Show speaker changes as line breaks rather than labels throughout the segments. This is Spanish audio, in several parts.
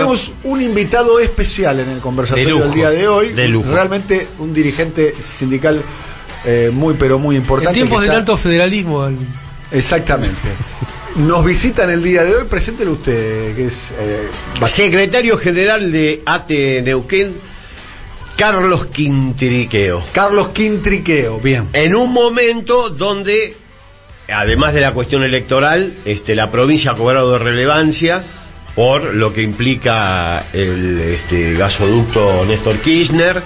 tenemos un invitado especial en el conversatorio del día de hoy.
De lujo.
Realmente un dirigente sindical muy pero muy importante.
En tiempos de tanto federalismo.
Exactamente. Nos visita en el día de hoy, preséntelo usted, que es
secretario general de ATE Neuquén, Carlos Quintriqueo.
Carlos Quintriqueo, bien.
En un momento donde, además de la cuestión electoral, la provincia ha cobrado de relevancia por lo que implica el gasoducto Néstor Kirchner,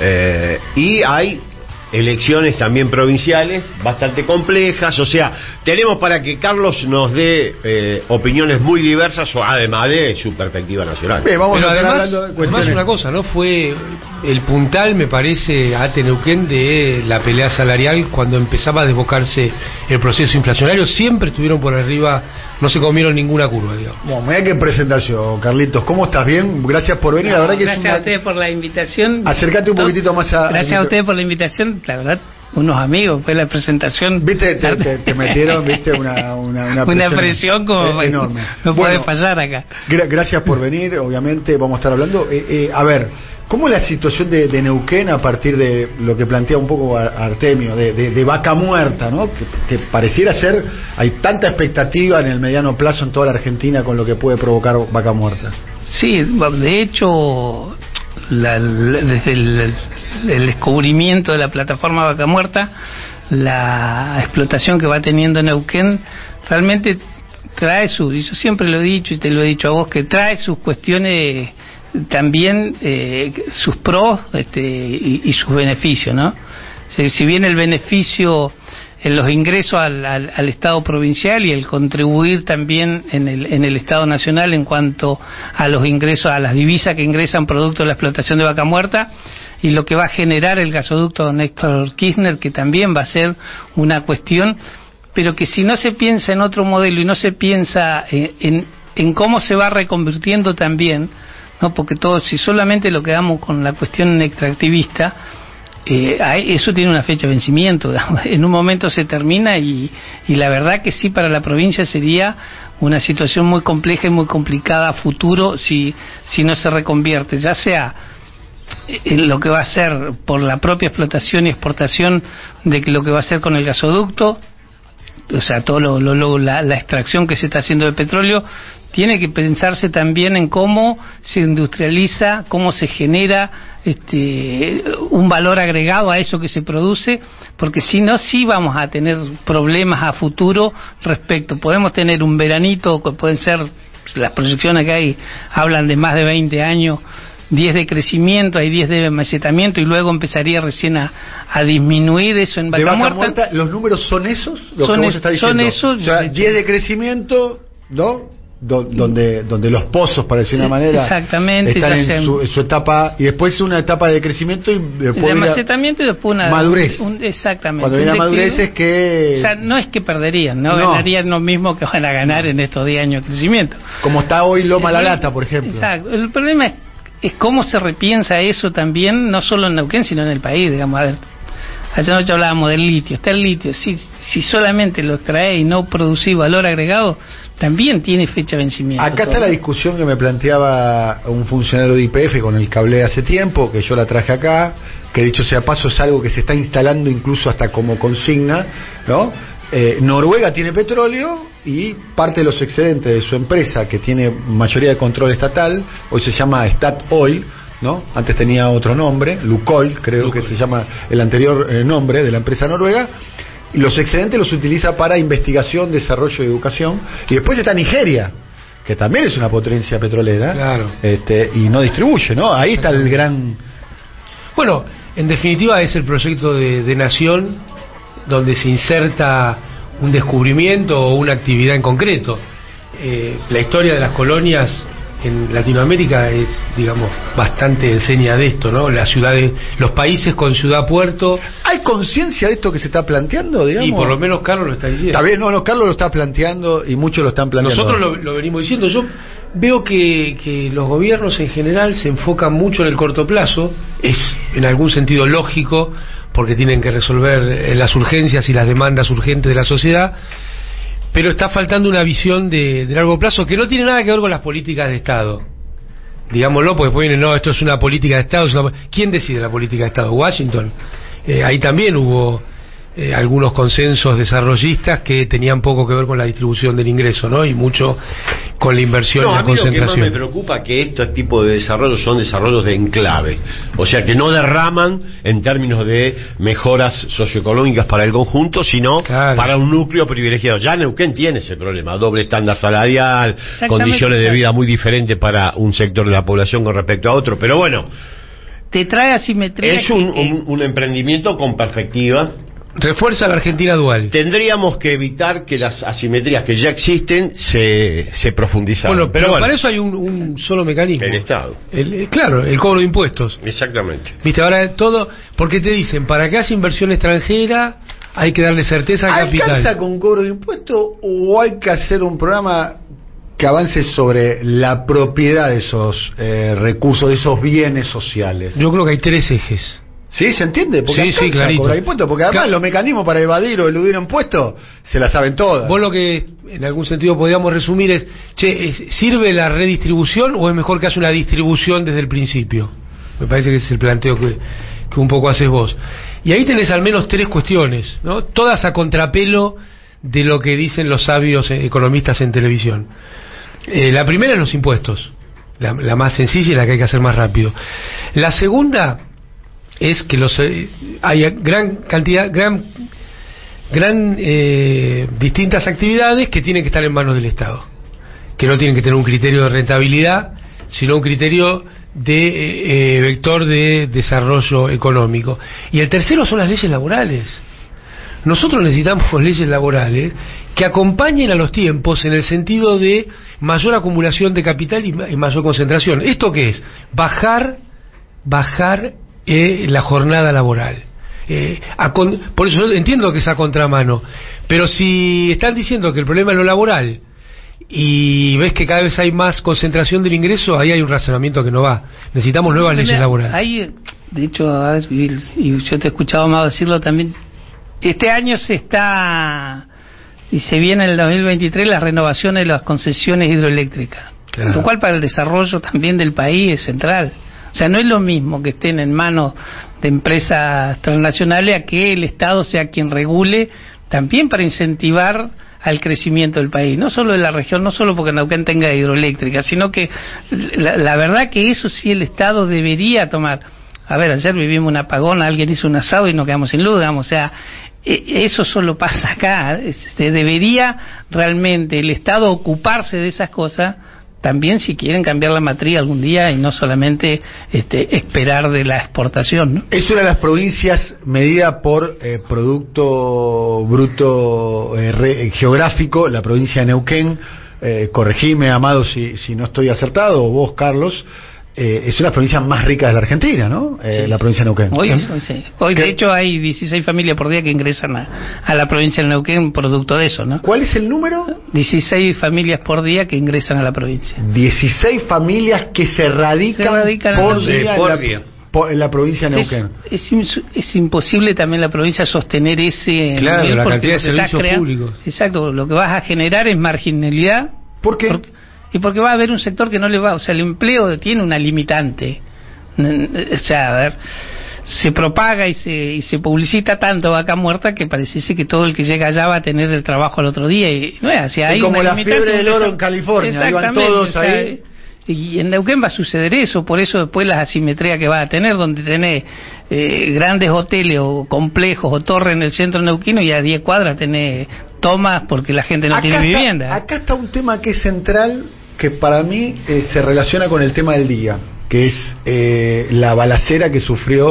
y hay elecciones también provinciales bastante complejas. O sea, tenemos para que Carlos nos dé opiniones muy diversas, además de su perspectiva nacional.
Bien, vamos
Pero
a estar
además,
hablando de cuestiones.
además una cosa, ¿no? Fue el puntal, me parece, a ATE Neuquén de la pelea salarial cuando empezaba a desbocarse el proceso inflacionario. Siempre estuvieron por arriba, no se comieron ninguna curva, digamos.
Bueno, mira qué presentación, Carlitos. ¿Cómo estás? Bien, gracias por venir. La verdad que
gracias a ustedes por la invitación.
Acércate un poquitito más a...
Gracias a ustedes por la invitación. La verdad, unos amigos, fue la presentación.
Viste, te metieron, viste, una
presión como
enorme.
No puede fallar acá.
Gracias por venir, obviamente vamos a estar hablando. A ver, ¿cómo es la situación de Neuquén a partir de lo que plantea un poco Artemio, de vaca muerta, ¿no? Que pareciera ser, hay tanta expectativa en el mediano plazo en toda la Argentina con lo que puede provocar vaca muerta.
Sí, de hecho, desde el descubrimiento de la plataforma Vaca Muerta, la explotación que va teniendo Neuquén realmente trae y yo siempre lo he dicho y te lo he dicho a vos, que trae sus cuestiones también, sus pros y sus beneficios, ¿no? Si bien el beneficio en los ingresos al Estado provincial y el contribuir también en el Estado nacional en cuanto a los ingresos, a las divisas que ingresan producto de la explotación de vaca muerta, y lo que va a generar el gasoducto Néstor Kirchner, que también va a ser una cuestión, pero que si no se piensa en otro modelo y no se piensa en cómo se va reconvirtiendo también, ¿no? Porque si solamente lo quedamos con la cuestión extractivista, eso tiene una fecha de vencimiento, digamos. En un momento se termina y la verdad que sí, para la provincia sería una situación muy compleja y muy complicada a futuro si no se reconvierte, ya sea en lo que va a ser por la propia explotación y exportación de lo que va a hacer con el gasoducto, o sea, todo la extracción que se está haciendo de petróleo. Tiene que pensarse también en cómo se industrializa, cómo se genera un valor agregado a eso que se produce, porque si no, sí vamos a tener problemas a futuro respecto. Podemos tener un veranito, que pueden ser, las proyecciones que hay hablan de más de 20 años, 10 de crecimiento, hay 10 de mesetamiento, y luego empezaría recién a disminuir eso en vaca muerta.
¿Los números son esos? Lo que vos estás diciendo.
Son esos.
O sea, 10 de crecimiento, ¿no? Donde los pozos, para decir una manera,
exactamente,
están en su etapa, y después una etapa de crecimiento y después
de macetamiento y después una
madurez.
Exactamente.
Cuando viene la madurez es que...
O sea, no es que perderían, no ganarían lo mismo que van a ganar en estos 10 años de crecimiento.
Como está hoy Loma La Lata, por ejemplo.
Exacto. El problema es cómo se repiensa eso también, no solo en Neuquén, sino en el país, digamos. A ver, ayer noche hablábamos del litio. Está el litio, si solamente lo extrae y no producís valor agregado, también tiene fecha de vencimiento.
Acá está la discusión que me planteaba un funcionario de YPF con el que hablé hace tiempo, que yo la traje acá, que dicho sea paso es algo que se está instalando incluso hasta como consigna, ¿no? Noruega tiene petróleo y parte de los excedentes de su empresa, que tiene mayoría de control estatal, hoy se llama Statoil, ¿no? Antes tenía otro nombre, Lukoil, creo que se llama el anterior nombre de la empresa noruega, y los excedentes los utiliza para investigación, desarrollo y educación. Y después está Nigeria, que también es una potencia petrolera,
claro.
Y no distribuye, ¿no? Ahí está el gran...
Bueno, en definitiva es el proyecto de nación donde se inserta un descubrimiento o una actividad en concreto. La historia de las colonias en Latinoamérica es, digamos, bastante enseña de esto, ¿no? Las ciudades, los países con ciudad-puerto.
¿Hay conciencia de esto que se está planteando, digamos?
Y por lo menos Carlos lo está diciendo.
Está bien, no, Carlos lo está planteando y muchos lo están planteando.
Nosotros lo venimos diciendo. Yo veo que los gobiernos en general se enfocan mucho en el corto plazo. Es en algún sentido lógico, porque tienen que resolver las urgencias y las demandas urgentes de la sociedad. Pero está faltando una visión de largo plazo que no tiene nada que ver con las políticas de Estado. digámoslo, porque después viene, no, esto es una política de Estado. ¿Quién decide la política de Estado? Washington. Ahí también hubo algunos consensos desarrollistas que tenían poco que ver con la distribución del ingreso, ¿no? Y mucho con la inversión y la concentración.
Lo que más me preocupa que estos tipos de desarrollos son desarrollos de enclave, o sea que no derraman en términos de mejoras socioeconómicas para el conjunto, sino para un núcleo privilegiado. Ya Neuquén tiene ese problema, doble estándar salarial, condiciones de vida muy diferentes para un sector de la población con respecto a otro, pero bueno,
te trae asimetría.
Es un emprendimiento con perspectiva.
Refuerza la Argentina dual.
Tendríamos que evitar que las asimetrías que ya existen se profundizaran.
Bueno, pero para eso hay un solo mecanismo.
El Estado.
Claro, el cobro de impuestos.
Exactamente.
Viste, ahora todo, porque te dicen, para que haya inversión extranjera hay que darle certeza al capital.
¿Alcanza con cobro de impuestos o hay que hacer un programa que avance sobre la propiedad de esos recursos, de esos bienes sociales?
Yo creo que hay 3 ejes.
¿Sí? ¿Se entiende? Porque
sí, clarito.
Cobrar impuestos, porque además los mecanismos para evadir o eludir impuestos se las saben todas.
Vos lo que en algún sentido podríamos resumir es, ¿sirve la redistribución o es mejor que haya una distribución desde el principio? Me parece que ese es el planteo que un poco haces vos. Y ahí tenés al menos 3 cuestiones, ¿no? Todas a contrapelo de lo que dicen los sabios economistas en televisión. La primera es los impuestos, la más sencilla y la que hay que hacer más rápido. La segunda es que hay distintas actividades que tienen que estar en manos del Estado, que no tienen que tener un criterio de rentabilidad, sino un criterio de vector de desarrollo económico. Y el tercero son las leyes laborales. Nosotros necesitamos leyes laborales que acompañen a los tiempos en el sentido de mayor acumulación de capital y mayor concentración. ¿Esto qué es? Bajar la jornada laboral. Por eso yo entiendo que es a contramano, pero si están diciendo que el problema es lo laboral y ves que cada vez hay más concentración del ingreso, ahí hay un razonamiento que no va. Necesitamos nuevas leyes laborales.
Ahí, de hecho, y yo te he escuchado más decirlo también, este año se viene en el 2023 la renovación de las concesiones hidroeléctricas, lo cual para el desarrollo también del país es central. O sea, no es lo mismo que estén en manos de empresas transnacionales a que el Estado sea quien regule, también para incentivar al crecimiento del país, no solo de la región, no solo porque Neuquén tenga hidroeléctrica, sino que la verdad que eso sí el Estado debería tomar. A ver, ayer vivimos un apagón, alguien hizo un asado y nos quedamos sin luz, digamos, o sea, eso solo pasa acá. Debería realmente el Estado ocuparse de esas cosas, también si quieren cambiar la matriz algún día y no solamente esperar de la exportación, ¿no? Es
una de las provincias medida por Producto Bruto Geográfico, la provincia de Neuquén. Corregime, Amado, si no estoy acertado, o vos, Carlos. Es una provincia más rica de la Argentina, ¿no? Sí. La provincia de Neuquén.
Hoy de hecho hay 16 familias por día que ingresan a la provincia de Neuquén producto de eso, ¿no?
¿Cuál es el número?
16 familias por día que ingresan a la provincia.
16 familias que se radican por día en la provincia de Neuquén.
Es imposible también la provincia sostener ese
nivel, la cantidad de servicios públicos.
Exacto, lo que vas a generar es marginalidad.
¿Por qué?
Y porque va a haber un sector que no le va, o sea, el empleo tiene una limitante. O sea, a ver, se propaga y se publicita tanto Vaca Muerta que pareciese que todo el que llega allá va a tener el trabajo al otro día, y no es así. Hay
como la fiebre del oro en California, iban todos ahí.
Y en Neuquén va a suceder eso, por eso después las asimetrías que va a tener, donde tenés grandes hoteles o complejos o torres en el centro neuquino y a 10 cuadras tenés tomas porque la gente no tiene vivienda.
Acá está un tema que es central, que para mí se relaciona con el tema del día, que es la balacera que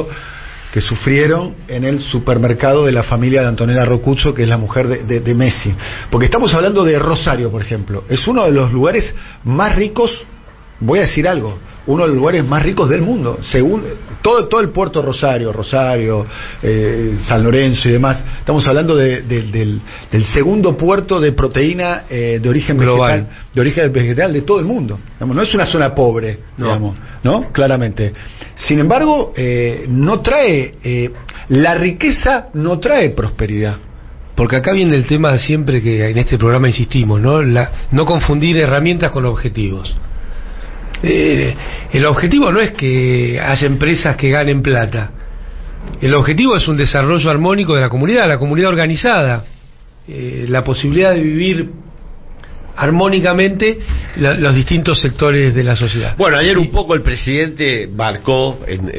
sufrieron en el supermercado de la familia de Antonella Rocuzzo, que es la mujer de Messi. Porque estamos hablando de Rosario, por ejemplo. Es uno de los lugares más ricos, voy a decir algo, uno de los lugares más ricos del mundo, según todo el puerto Rosario, San Lorenzo y demás. Estamos hablando del segundo puerto de proteína de origen global, de origen vegetal de todo el mundo. Digamos, no es una zona pobre, digamos, ¿no? Claramente. Sin embargo, no trae la riqueza, no trae prosperidad.
Porque acá viene el tema siempre que en este programa insistimos, ¿no? No confundir herramientas con objetivos. El objetivo no es que haya empresas que ganen plata. El objetivo es un desarrollo armónico de la comunidad organizada, la posibilidad de vivir armónicamente los distintos sectores de la sociedad.
Bueno, ayer un poco el presidente marcó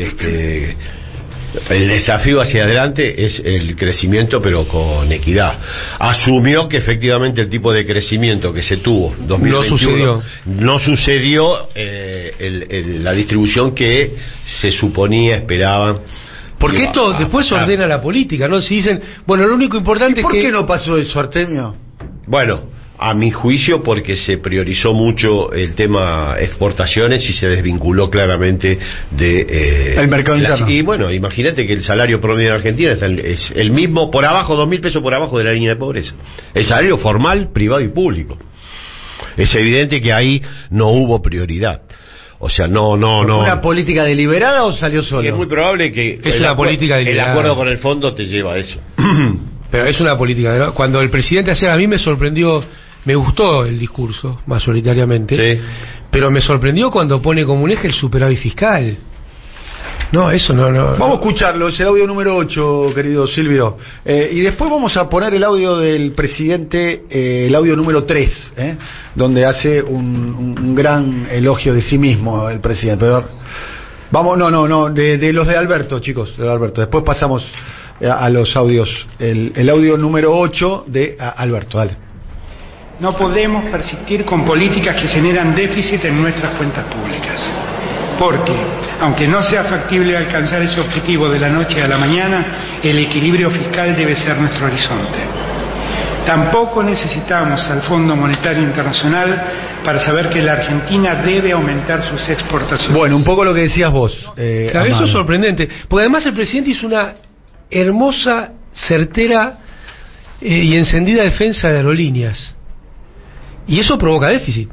el desafío hacia adelante es el crecimiento, pero con equidad. Asumió que efectivamente el tipo de crecimiento que se tuvo en 2021 no sucedió la distribución que se suponía, esperaban.
Porque esto después se ordena la política, ¿no? Si dicen, bueno, lo único importante es que...
¿Por qué no pasó eso, Artemio?
Bueno, a mi juicio porque se priorizó mucho el tema exportaciones y se desvinculó claramente de
el mercado interno.
Y bueno, imagínate que el salario promedio en Argentina es el mismo, por abajo, 2.000 pesos por abajo de la línea de pobreza. El salario formal, privado y público. Es evidente que ahí no hubo prioridad. O sea, no.
¿Una política deliberada o salió solo?
Y es muy probable que
es una política deliberada.
El acuerdo con el fondo te lleva a eso.
Pero es una política, ¿no? Cuando el presidente ayer, a mí me sorprendió, me gustó el discurso, mayoritariamente,
sí.
Pero me sorprendió cuando pone como un eje el superávit fiscal. No, eso no.
Vamos a escucharlo, es el audio número 8, querido Silvio. Y después vamos a poner el audio del presidente, el audio número 3, donde hace un gran elogio de sí mismo el presidente. Pero vamos, de los de Alberto, chicos, de Alberto. Después pasamos a los audios. El audio número 8 de Alberto, dale.
No podemos persistir con políticas que generan déficit en nuestras cuentas públicas. Porque, aunque no sea factible alcanzar ese objetivo de la noche a la mañana, el equilibrio fiscal debe ser nuestro horizonte. Tampoco necesitamos al Fondo Monetario Internacional para saber que la Argentina debe aumentar sus exportaciones.
Bueno, un poco lo que decías vos.
Claro, eso es sorprendente. Porque además el presidente hizo una hermosa, certera y encendida defensa de aerolíneas. Y eso provoca déficit.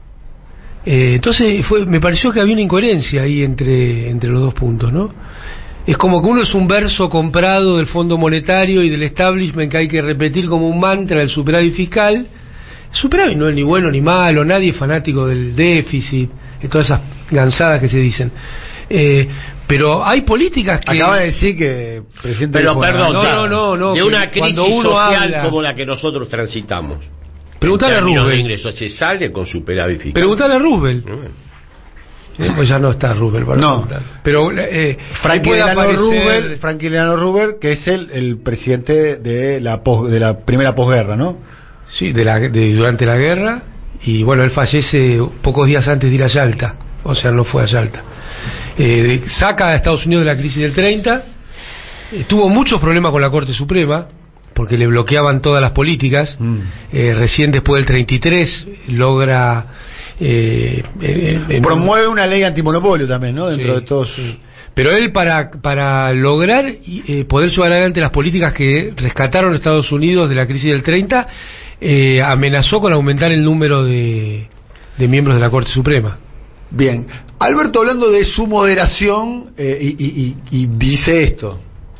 Entonces me pareció que había una incoherencia ahí entre los dos puntos, ¿no? Es como que uno es un verso comprado del Fondo Monetario y del establishment que hay que repetir como un mantra del superávit fiscal. El superávit no es ni bueno ni malo, nadie es fanático del déficit, de todas esas gansadas que se dicen. Pero hay políticas que...
Acaba de decir que... Presidente,
pero perdón,
no,
de una crisis social
habla,
como la que nosotros transitamos.
Preguntale a Roosevelt.
Ingresos, se sale con superávit fiscal.
Preguntale a Roosevelt. Pues ya no está Roosevelt para preguntar. Pero
Franklin Delano Roosevelt, que es el presidente de la primera posguerra, ¿no?
Sí, durante la guerra. Y bueno, él fallece pocos días antes de ir a Yalta. O sea, no fue a Yalta. Saca a Estados Unidos de la crisis del 30. Tuvo muchos problemas con la Corte Suprema, porque le bloqueaban todas las políticas. Recién después del 33 logra...
promueve una ley antimonopolio también, ¿no? Dentro de todos.
Pero él para lograr poder llevar adelante las políticas que rescataron a Estados Unidos de la crisis del 30, amenazó con aumentar el número de miembros de la Corte Suprema.
Bien, Alberto, hablando de su moderación, y dice esto.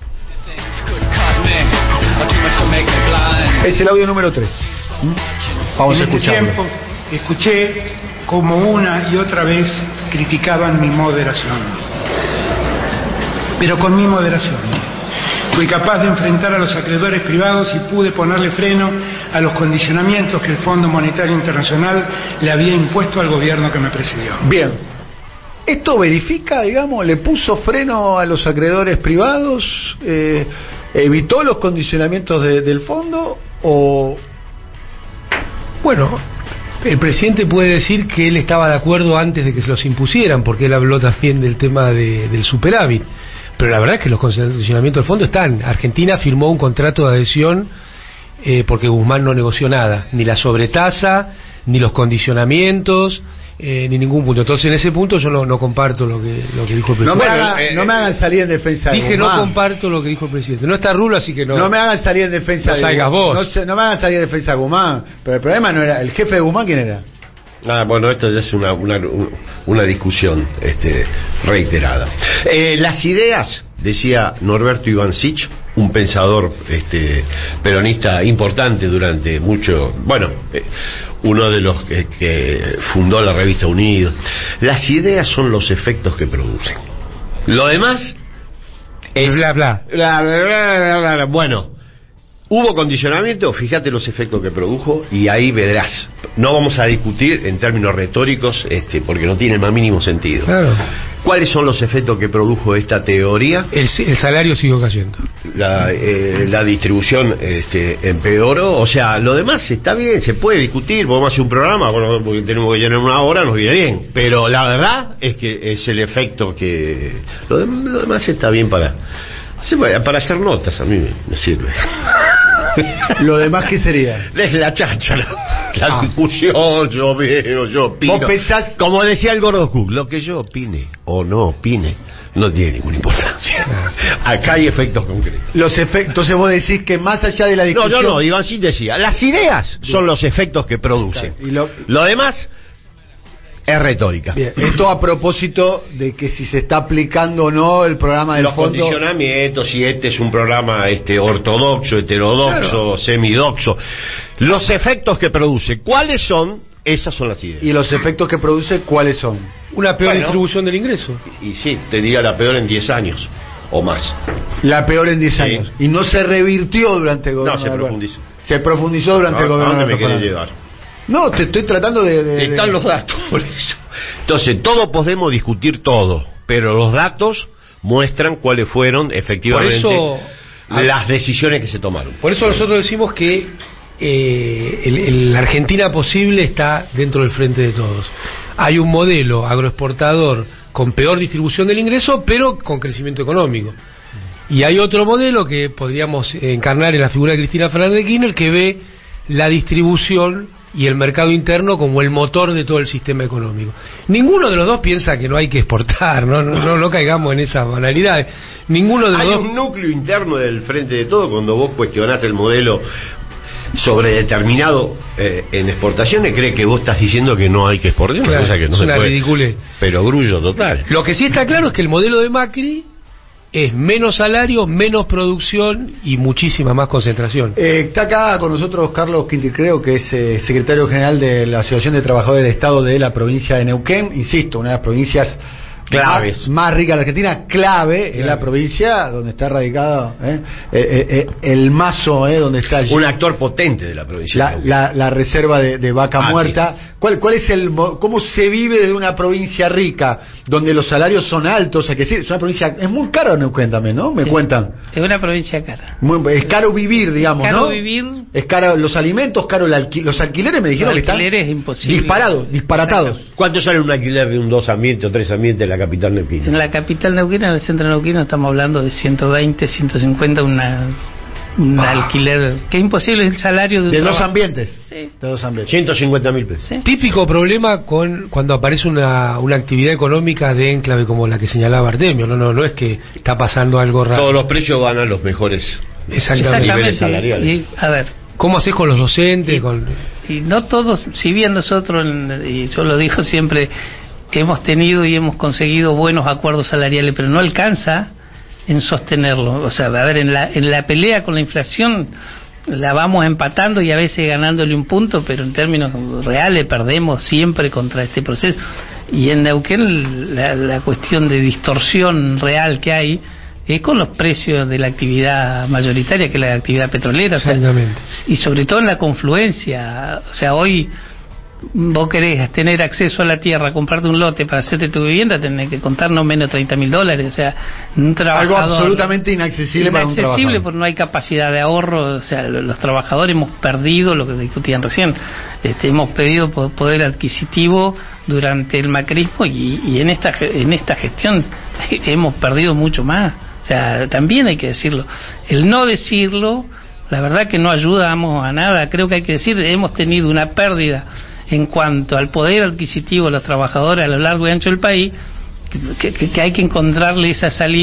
Es el audio número 3. Vamos a escucharlo.
Escuché como una y otra vez criticaban mi moderación. Pero con mi moderación fui capaz de enfrentar a los acreedores privados y pude ponerle freno a los condicionamientos que el Fondo Monetario Internacional le había impuesto al gobierno que me precedió.
Bien. ¿Esto verifica, digamos, le puso freno a los acreedores privados? ¿Evitó los condicionamientos del fondo? ¿O...?
Bueno, el presidente puede decir que él estaba de acuerdo antes de que se los impusieran, porque él habló también del tema del superávit. Pero la verdad es que los condicionamientos del fondo están. Argentina firmó un contrato de adhesión porque Guzmán no negoció nada, ni la sobretasa, ni los condicionamientos, ni ningún punto. Entonces, en ese punto yo no comparto lo que dijo el presidente.
No me hagan salir en defensa de Guzmán.
Dije, no comparto lo que dijo el presidente. No está Rulo, así que no.
No me hagan salir en defensa de Guzmán.
No salgas vos.
No me hagan salir en defensa de Guzmán. Pero el problema no era... ¿El jefe de Guzmán quién era?
Bueno, esto ya es una discusión reiterada. Las ideas, decía Norberto Ivancic, un pensador peronista importante durante mucho... uno de los que fundó la revista Unidos. Las ideas son los efectos que producen. Lo demás es
bla, bla.
Bueno, hubo condicionamiento, fíjate los efectos que produjo y ahí verás. No vamos a discutir en términos retóricos, porque no tiene el más mínimo sentido.
Claro.
¿Cuáles son los efectos que produjo esta teoría?
El salario siguió cayendo.
La distribución empeoró. O sea, lo demás está bien, se puede discutir. Podemos hacer un programa, bueno, porque tenemos que llenar una hora, nos viene bien. Pero la verdad es que es el efecto que... Lo demás está bien para hacer notas, a mí me sirve.
¿Lo demás qué sería?
Es la cháchara, la discusión, yo opino.
¿Vos pensás?
Como decía el Gordo Cook, lo que yo opine o no opine no tiene ninguna importancia. Acá hay efectos concretos.
Entonces vos decís que más allá de la discusión...
No, Iván sí decía, las ideas son los efectos que producen.
Claro.
Lo demás es retórica.
Bien. Esto a propósito de que si se está aplicando o no el programa del
los
fondo...
condicionamientos, si es un programa ortodoxo, heterodoxo,
claro,
semidoxo. Los efectos que produce, ¿cuáles son? Esas son las ideas.
¿Y los efectos que produce cuáles son?
Una peor distribución del ingreso.
Y sí, te diría la peor en 10 años o más.
La peor en 10 años. Y no se revirtió durante el gobierno.
No, se profundizó.
Se profundizó durante el gobierno.
¿A dónde me querés llevar?
No, te estoy tratando de...
Están los datos, por eso. Entonces, todos podemos discutir todo, pero los datos muestran cuáles fueron efectivamente
por eso,
las decisiones que se tomaron.
Por eso nosotros decimos que la Argentina posible está dentro del frente de todos. Hay un modelo agroexportador con peor distribución del ingreso, pero con crecimiento económico. Y hay otro modelo que podríamos encarnar en la figura de Cristina Fernández de Kirchner, que ve la distribución y el mercado interno como el motor de todo el sistema económico. Ninguno de los dos piensa que no hay que exportar, no caigamos en esas banalidades. Ninguno de los
hay
dos...
un núcleo interno del frente de todo cuando vos cuestionás el modelo sobredeterminado en exportaciones, cree que vos estás diciendo que no hay que exportar,
claro,
cosa que no
es
se
una
puede.
ridiculez.
Pero grullo total.
Lo que sí está claro es que el modelo de Macri es menos salario, menos producción y muchísima más concentración.
Está acá con nosotros Carlos Quintil, creo que es secretario general de la Asociación de Trabajadores del Estado de la provincia de Neuquén. Insisto, una de las provincias
claves,
más rica de la Argentina, clave en la provincia donde está radicado el Mazo, donde está allí
un actor potente de la provincia.
La reserva de vaca muerta. ¿Cuál es cómo se vive desde una provincia rica donde los salarios son altos? O sea, que sí, es una provincia, es muy caro Neuquén también, ¿no? Me cuentan.
Es una provincia cara.
Es caro vivir, digamos,
caro
¿no?
Vivir.
Es caro los alimentos, caro los alquileres, me dijeron que están disparatados.
¿Cuánto sale un alquiler de un 2 ambientes o 3 ambientes en la capital neuquina?
En la capital neuquina, en el centro neuquino, estamos hablando de 120, 150, un alquiler que es imposible el salario de un
dos ambientes.
Sí.
De 2 ambientes.
150.000 pesos.
Sí.
Típico problema cuando aparece una actividad económica de enclave como la que señalaba Artemio. No es que está pasando algo raro.
Todos los precios van a los mejores niveles salariales.
Y, a ver,
¿cómo haces con los docentes?
Y no todos, si bien nosotros, y yo lo digo siempre, hemos tenido y hemos conseguido buenos acuerdos salariales, pero no alcanza en sostenerlo. O sea, a ver, en la pelea con la inflación la vamos empatando y a veces ganándole un punto, pero en términos reales perdemos siempre contra este proceso. Y en Neuquén la cuestión de distorsión real que hay es con los precios de la actividad mayoritaria, que es la actividad petrolera.
Exactamente.
O sea, y sobre todo en la confluencia. O sea, hoy vos querés tener acceso a la tierra, comprarte un lote para hacerte tu vivienda, tenés que contar no menos de $30.000. O sea, un trabajador,
algo absolutamente inaccesible para un trabajador.
Inaccesible porque no hay capacidad de ahorro. O sea, los trabajadores hemos perdido lo que discutían recién. Hemos perdido poder adquisitivo durante el macrismo y en esta gestión hemos perdido mucho más. O sea, también hay que decirlo. El no decirlo, la verdad que no ayudamos a nada. Creo que hay que decir, hemos tenido una pérdida en cuanto al poder adquisitivo de los trabajadores a lo largo y ancho del país, que hay que encontrarle esa salida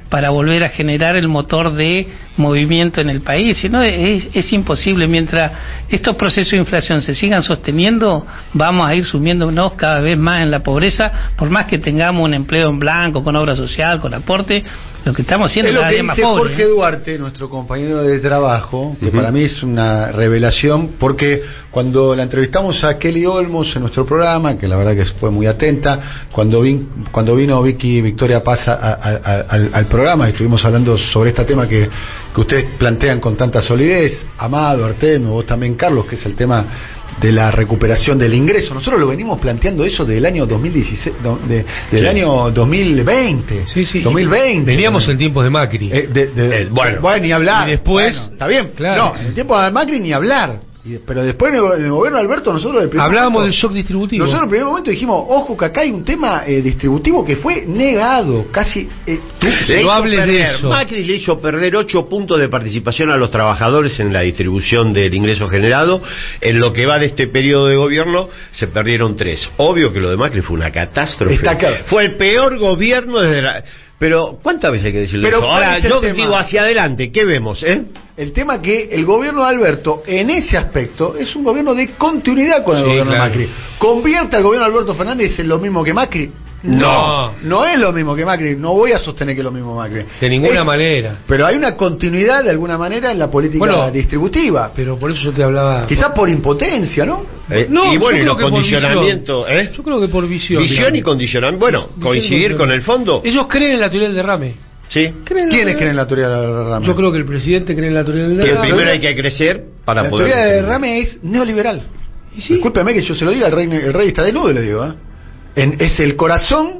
para volver a generar el motor de movimiento en el país. Si no, es imposible. Mientras estos procesos de inflación se sigan sosteniendo, vamos a ir sumiéndonos cada vez más en la pobreza, por más que tengamos un empleo en blanco, con obra social, con aporte. Lo que estamos haciendo
es lo
cada
que
día más
dice
pobre.
Jorge Duarte, nuestro compañero de trabajo, que para mí es una revelación, porque cuando la entrevistamos a Kelly Olmos en nuestro programa, que la verdad que fue muy atenta, cuando vino Victoria Paz al programa, y estuvimos hablando sobre este tema que ustedes plantean con tanta solidez, Amado, Artemio, vos también, Carlos, que es el tema de la recuperación del ingreso. Nosotros lo venimos planteando eso del año 2016, del año 2020.
Sí.
2020.
Veníamos en tiempos de Macri.
Bueno, ni hablar.
Y después,
bueno, está bien.
Claro.
No, en el tiempo de Macri ni hablar. Pero después en el gobierno de Alberto nosotros
hablábamos del shock distributivo.
Nosotros en el primer momento dijimos, ojo que acá hay un tema distributivo que fue negado, casi
no hables de eso.
Macri le hizo perder 8 puntos de participación a los trabajadores en la distribución del ingreso generado. En lo que va de este periodo de gobierno se perdieron 3. Obvio que lo de Macri fue una catástrofe.
Está claro.
Fue el peor gobierno desde la... Pero ¿cuántas veces hay que decirlo eso? Ahora yo digo hacia adelante, ¿qué vemos?
El tema que el gobierno de Alberto, en ese aspecto, es un gobierno de continuidad con el gobierno de Macri. ¿Convierte al gobierno de Alberto Fernández en lo mismo que Macri? No es lo mismo que Macri. No voy a sostener que es lo mismo Macri.
De ninguna manera.
Pero hay una continuidad de alguna manera en la política distributiva.
Pero por eso yo te hablaba.
Quizás por impotencia, ¿no?
Y bueno, y los condicionamientos.
Yo creo que por visión.
Visión y condicionamiento. Bueno, coincidir con el fondo.
Ellos creen en la teoría del derrame.
Sí.
¿Quiénes creen en la teoría del derrame?
Yo creo que el presidente cree en la teoría del derrame.
Que primero hay que crecer para poder.
La teoría del derrame es neoliberal.
¿Y sí?
Discúlpeme que yo se lo diga, el rey está desnudo, le digo. Es el corazón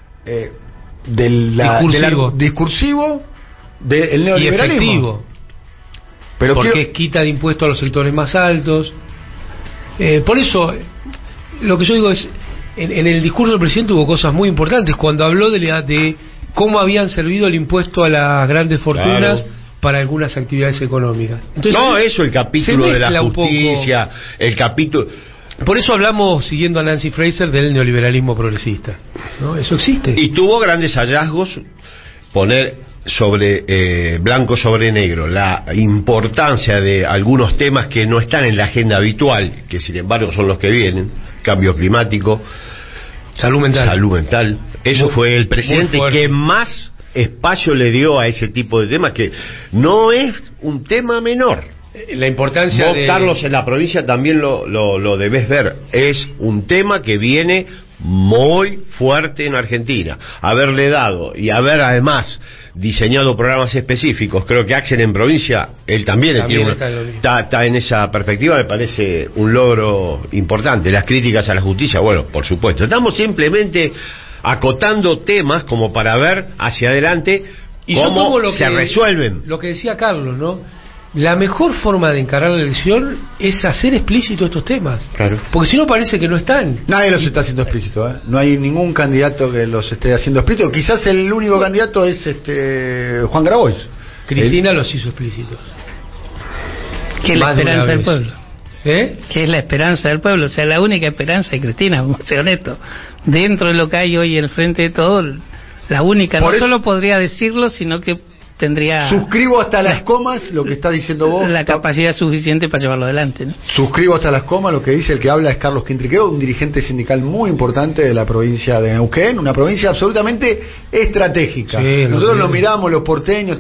del discursivo del neoliberalismo.
Y efectivo.
Pero
porque quita de impuestos a los sectores más altos. Por eso, lo que yo digo es, en el discurso del presidente hubo cosas muy importantes. Cuando habló de cómo habían servido el impuesto a las grandes fortunas para algunas actividades económicas. Entonces,
el capítulo de la justicia, el capítulo...
Por eso hablamos, siguiendo a Nancy Fraser, del neoliberalismo progresista, ¿no? Eso existe.
Y tuvo grandes hallazgos, poner sobre blanco sobre negro la importancia de algunos temas que no están en la agenda habitual, que sin embargo son los que vienen: cambio climático, salud mental. Eso fue el presidente que más espacio le dio a ese tipo de temas, que no es un tema menor.
La importancia
vos, Carlos, en la provincia también lo debés ver. Es un tema que viene muy fuerte en Argentina. Haberle dado y haber además diseñado programas específicos, creo que Axel en provincia, él también está en esa perspectiva, me parece un logro importante. Las críticas a la justicia, bueno, por supuesto. Estamos simplemente acotando temas como para ver hacia adelante cómo se resuelven.
Lo que decía Carlos, ¿no? La mejor forma de encarar la elección es hacer explícito estos temas.
Claro.
Porque si no parece que no están.
Nadie los está haciendo explícito, ¿eh? No hay ningún candidato que los esté haciendo explícito. Quizás el único candidato es Juan Grabois.
Cristina los hizo explícitos.
Que es la esperanza del pueblo.
Que
es la esperanza del pueblo. O sea, la única esperanza de Cristina, vamos a ser honestos. Dentro de lo que hay hoy en el frente de todo, la única, no solo podría decirlo, sino que tendría...
Suscribo hasta las comas lo que está diciendo vos.
La capacidad suficiente para llevarlo adelante, ¿no?
Suscribo hasta las comas lo que dice el que habla, es Carlos Quintriqueo, un dirigente sindical muy importante de la provincia de Neuquén, una provincia absolutamente estratégica. Sí, nosotros lo miramos, los porteños,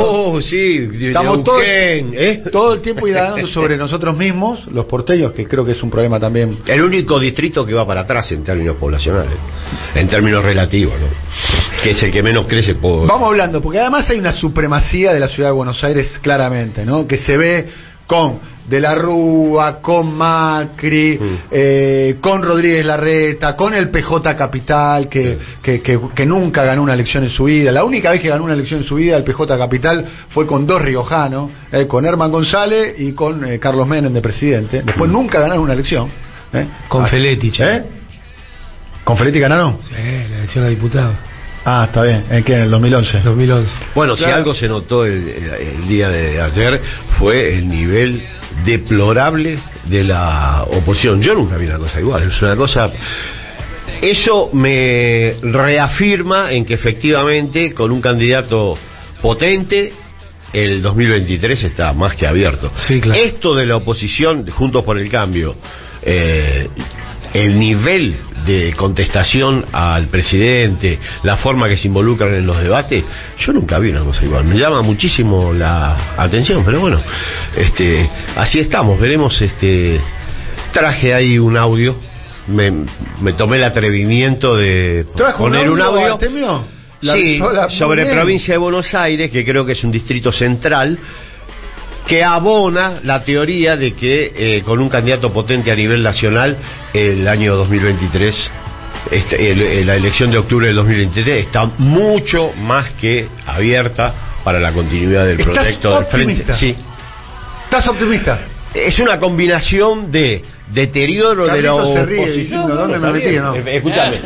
estamos todo el tiempo indagando sobre nosotros mismos, los porteños, que creo que es un problema también.
El único distrito que va para atrás en términos poblacionales, en términos relativos, ¿no? Que es el que menos crece.
Vamos hablando, porque además hay una supremacía de la ciudad de Buenos Aires claramente, ¿no? Que se ve con De la Rúa, con Macri, con Rodríguez Larreta, con el PJ Capital, que nunca ganó una elección en su vida. La única vez que ganó una elección en su vida el PJ Capital fue con dos riojanos, con Herman González y con Carlos Menem de presidente. Después nunca ganaron una elección.
Con Feletti,
¿Con Feletti ganaron?
Sí, la elección a diputado.
Ah, está bien. ¿En qué? ¿En el 2011?
2011.
Bueno, claro. Si algo se notó el día de ayer fue el nivel deplorable de la oposición. Yo nunca vi una cosa igual. Es una cosa... Eso me reafirma en que efectivamente con un candidato potente el 2023 está más que abierto.
Sí, claro.
Esto de la oposición, Juntos por el Cambio, el nivel de contestación al presidente, la forma que se involucran en los debates, yo nunca vi una cosa igual. Me llama muchísimo la atención, pero bueno, así estamos. Veremos. Traje ahí un audio. Me tomé el atrevimiento de poner un audio. Sí, sobre provincia de Buenos Aires, que creo que es un distrito central, que abona la teoría de que con un candidato potente a nivel nacional el año 2023, la elección de octubre del 2023 está mucho más que abierta para la continuidad del proyecto del frente. Sí.
¿Estás optimista?
Es una combinación de deterioro de la oposición.
¿Dónde me metí? No.
Escúchame,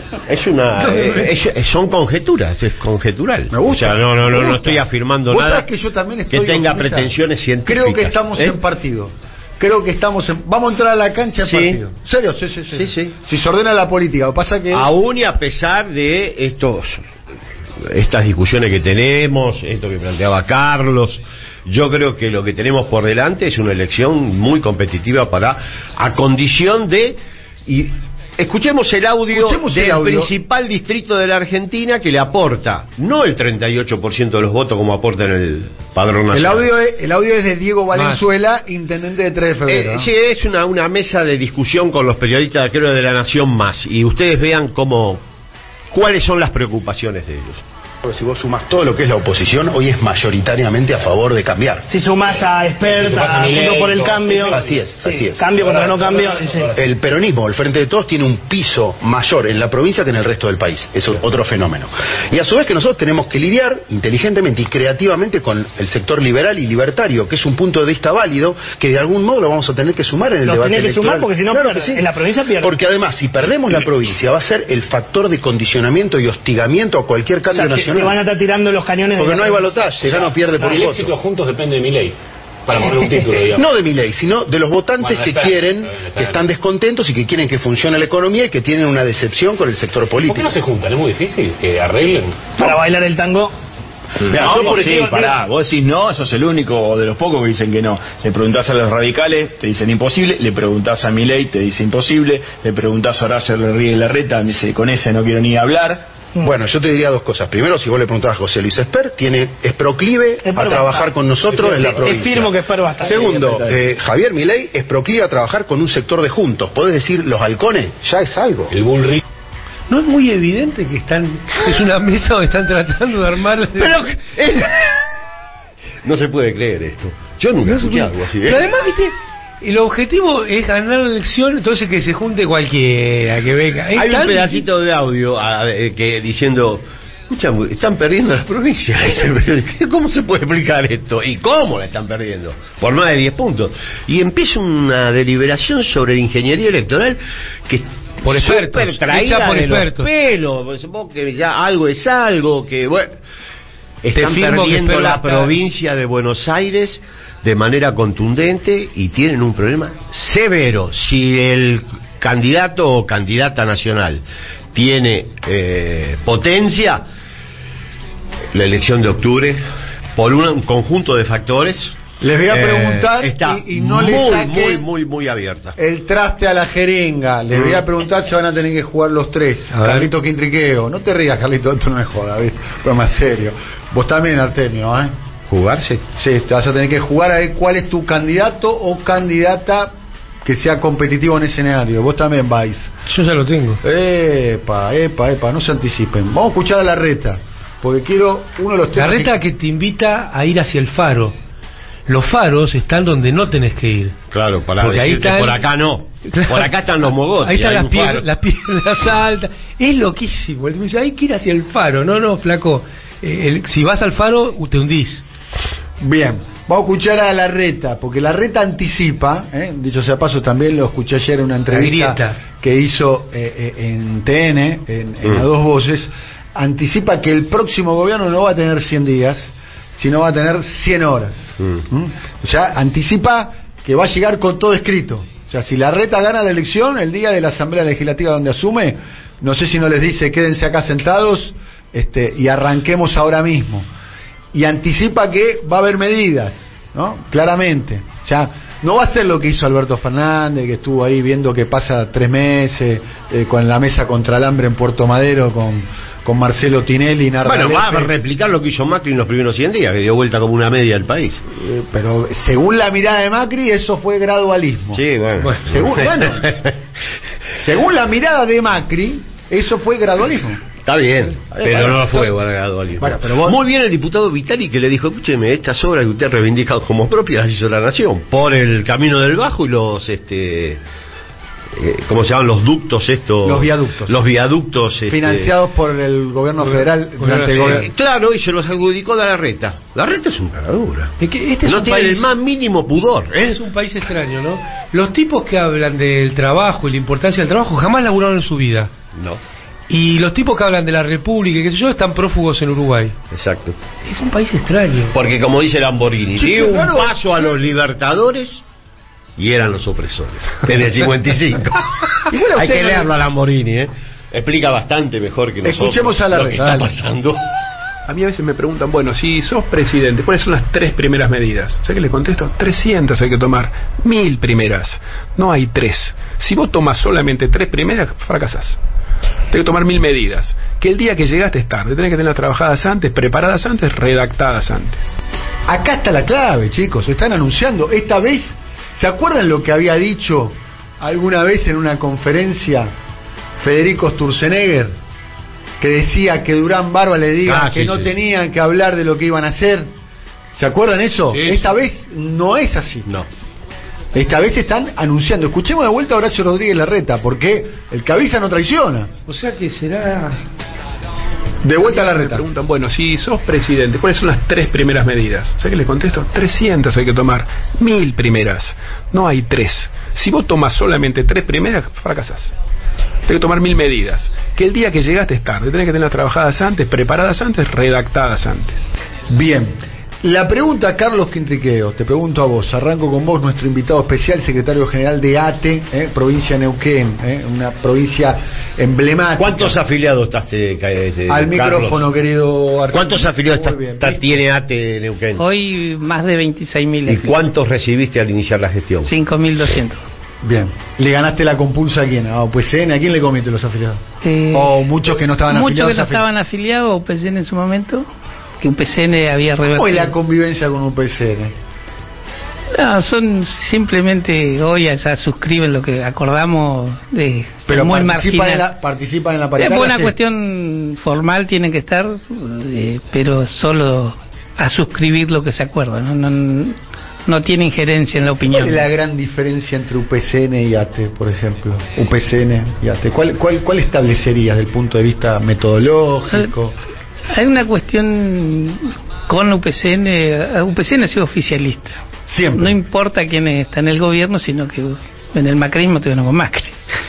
son conjeturas, es conjetural.
Me gusta.
O sea, no estoy afirmando nada
que yo también estoy
que tenga
optimista.
pretensiones científicas.
Creo que estamos en partido. Vamos a entrar a la cancha en
Sí.
partido. ¿Serio? Sí. Si se ordena la política, lo que pasa que
Aún y a pesar de estas discusiones que tenemos, esto que planteaba Carlos, yo creo que lo que tenemos por delante es una elección muy competitiva a condición de... Escuchemos el audio del principal distrito de la Argentina que le aporta, no el 38% de los votos como aporta en el Padrón Nacional.
el audio es de Diego Valenzuela, intendente de 3 de febrero. ¿No?
Sí, es una mesa de discusión con los periodistas, creo, de La Nación Más, y ustedes vean cuáles son las preocupaciones de ellos.
Si vos sumás todo lo que es la oposición, hoy es mayoritariamente a favor de cambiar.
Si sumás a Experta, a Juntos por el Cambio.
Así es.
Cambio contra no cambio. Sí.
El peronismo, el Frente de Todos, tiene un piso mayor en la provincia que en el resto del país. Es otro fenómeno. Y a su vez que nosotros tenemos que lidiar inteligentemente y creativamente con el sector liberal y libertario, que es un punto de vista válido, que de algún modo lo vamos a tener que sumar en el debate electoral.
Lo tenés que sumar porque si no,
claro que sí.
En la provincia pierde.
Porque además, si perdemos la provincia, va a ser el factor de condicionamiento y hostigamiento a cualquier cambio nacional.
Te van a estar tirando los cañones.
Porque no hay balotaje, gana o pierde por un voto.
El éxito Juntos depende de Milei, para poner un título, digamos.
No de Milei, sino de los votantes que quieren, que están descontentos y que quieren que funcione la economía y que tienen una decepción con el sector político.
¿Por qué no se juntan? Es muy difícil que arreglen.
Para bailar el tango.
Mirá, yo por ejemplo, pará, vos decís no, sos el único de los pocos que dicen que no. Le preguntás a los radicales, te dicen imposible. Le preguntás a Milei, te dice imposible. Le preguntás a Horacio Larreta, dice con ese no quiero ni hablar.
Bueno, yo te diría dos cosas. Primero, si vos le preguntás a José Luis Esper, es proclive a trabajar con nosotros en la provincia.
Es firmo que Esper va a estar.
Segundo, Javier Milei es proclive a trabajar con un sector de Juntos. ¿Podés decir los halcones? Ya es algo.
El Bullrich.
¿No es muy evidente que es una mesa donde están tratando de armar...
Pero no se puede creer esto. Yo nunca escuché algo así.
Pero además, viste, el objetivo es ganar la elección, entonces que se junte cualquiera, que venga.
Hay un pedacito de audio que diciendo... Escucha, están perdiendo las provincias. ¿Cómo se puede explicar esto? ¿Y cómo la están perdiendo? Por más de 10 puntos. Y empieza una deliberación sobre ingeniería electoral que
por expertos,
traída
por
de
expertos.
Los pelos. Vos que ya algo es algo, que bueno, están perdiendo la provincia de Buenos Aires de manera contundente y tienen un problema severo. Si el candidato o candidata nacional tiene potencia, la elección de octubre, por un conjunto de factores,
les voy a preguntar
está
y no le saquen
muy abierta.
El traste a la jeringa. Les voy a preguntar si van a tener que jugar los tres. Carlito Quintriqueo. No te rías, Carlito, esto no es joda, ¿viste? Pero más serio. Vos también, Artemio, ¿eh?
¿Jugarse?
Sí, te vas a tener que jugar a ver cuál es tu candidato o candidata que sea competitivo en ese escenario. Vos también vais.
Yo ya lo tengo.
Epa, no se anticipen. Vamos a escuchar a Larreta, porque quiero uno de los temas.
Larreta que te invita a ir hacia el faro. Los faros están donde no tenés que ir.
Claro, para
porque
decir
ahí están...
que por acá no. Claro. Por acá están los mogotes.
Ahí están las piedras altas. Es loquísimo. Él me dice, hay que ir hacia el faro. No, flaco. Si vas al faro, te hundís.
Bien, vamos a escuchar a Larreta, porque Larreta anticipa, dicho sea paso, también lo escuché ayer en una entrevista que hizo en TN, en A Dos Voces, anticipa que el próximo gobierno no va a tener 100 días, sino va a tener 100 horas. O sea, anticipa que va a llegar con todo escrito. O sea, si Larreta gana la elección, el día de la Asamblea Legislativa donde asume, no sé si no les dice quédense acá sentados y arranquemos ahora mismo. Y anticipa que va a haber medidas, ¿no? Claramente. Ya no va a ser lo que hizo Alberto Fernández, que estuvo ahí viendo que pasa 3 meses con la mesa contra el hambre en Puerto Madero con Marcelo Tinelli y
Bueno, va a replicar lo que hizo Macri en los primeros 100 días, que dio vuelta como una media del país.
Pero según la mirada de Macri, eso fue gradualismo.
Sí, bueno.
Según la mirada de Macri, eso fue gradualismo.
Está bien, pero no fue gradualismo.
Bueno, pero vos...
Muy bien el diputado Vitali, que le dijo, escúcheme, estas obras que usted reivindica como propias las hizo la Nación, por el Camino del Bajo y los ¿cómo se llaman los ductos estos? Los viaductos
financiados por el gobierno federal durante
claro, y se los adjudicó a Larreta. Larreta es un caradura.
No
tiene el más mínimo pudor.
Es un país extraño, ¿no? Los tipos que hablan del trabajo y la importancia del trabajo jamás laburaron en su vida.
No.
Y los tipos que hablan de la República y qué sé yo están prófugos en Uruguay.
Exacto.
Es un país extraño.
Porque como dice Lamborghini, dio un paso a los libertadores y eran los opresores. En el 55. Hay que leerlo a Lamborghini, explica bastante mejor que nosotros.
Escuchemos a
lo que está pasando.
A mí a veces me preguntan, bueno, si sos presidente, ¿cuáles son las 3 primeras medidas? ¿Sabes qué les contesto? 300 hay que tomar, 1000 primeras. No hay 3. Si vos tomás solamente 3 primeras, fracasás. Tenés que tomar 1000 medidas. Que el día que llegaste es tarde. Tenés que tenerlas trabajadas antes, preparadas antes, redactadas antes.
Acá está la clave, chicos. Están anunciando. Esta vez, ¿se acuerdan lo que había dicho alguna vez en una conferencia Federico Sturzenegger? Que decía que Durán Barba le diga que no tenían que hablar de lo que iban a hacer. ¿Se acuerdan eso? Sí. Esta vez no es así.
No.
Esta vez están anunciando. Escuchemos de vuelta a Horacio Rodríguez Larreta, porque el cabeza no traiciona.
O sea que será...
De vuelta a Larreta.
Me preguntan, bueno, si sos presidente, ¿cuáles son las 3 primeras medidas? ¿Sabes qué les contesto? 300 hay que tomar, 1000 primeras. No hay 3. Si vos tomás solamente 3 primeras, fracasás. Tenés que tomar 1000 medidas. Que el día que llegaste es tarde. Tenés que tenerlas trabajadas antes, preparadas antes, redactadas antes.
Bien. La pregunta, Carlos Quintriqueo, te pregunto a vos, arranco con vos, nuestro invitado especial, secretario general de ATE, provincia de Neuquén, una provincia emblemática.
¿Cuántos afiliados estás,
al micrófono, querido
Arturo? ¿Cuántos afiliados tiene ATE Neuquén?
Hoy más de 26.000.
¿Y cuántos recibiste al iniciar la gestión?
5.200.
Bien. ¿Le ganaste la compulsa a quién? ¿A UPCN? ¿A quién le comiste los afiliados? ¿O muchos que no estaban afiliados?
Muchos que no estaban afiliados a UPCN en su momento. Que UPCN había revertido.
¿Cómo es la convivencia con UPCN?
No, son simplemente hoy ya suscriben lo que acordamos de
pero
muy
participan en la paritaria.
Es una cuestión formal, tienen que estar, pero solo a suscribir lo que se acuerda, no tiene injerencia en la opinión.
¿Cuál es la gran diferencia entre UPCN y ATE, por ejemplo? UPCN y ATE. ¿Cuál establecerías desde el punto de vista metodológico?
Hay una cuestión con UPCN. UPCN ha sido oficialista.
Siempre.
No importa quién está en el gobierno, sino que en el macrismo te con Macri.